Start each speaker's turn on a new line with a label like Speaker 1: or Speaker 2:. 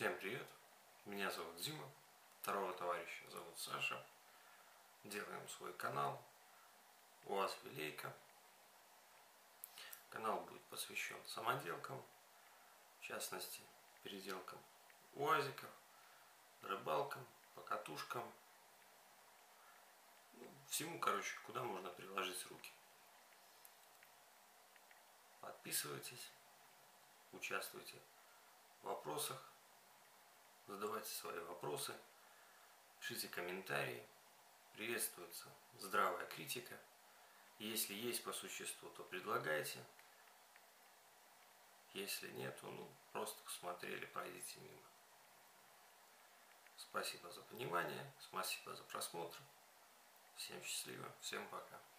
Speaker 1: Всем привет, меня зовут Дима, второго товарища зовут Саша. Делаем свой канал УАЗ Вилейка. Канал будет посвящен самоделкам, в частности переделкам УАЗиков, рыбалкам, покатушкам, всему, короче, куда можно приложить руки. Подписывайтесь, участвуйте в вопросах, задавайте свои вопросы, пишите комментарии, приветствуется здравая критика. Если есть по существу, то предлагайте. Если нет, то просто посмотрели, пройдите мимо. Спасибо за внимание, спасибо за просмотр. Всем счастливо, всем пока.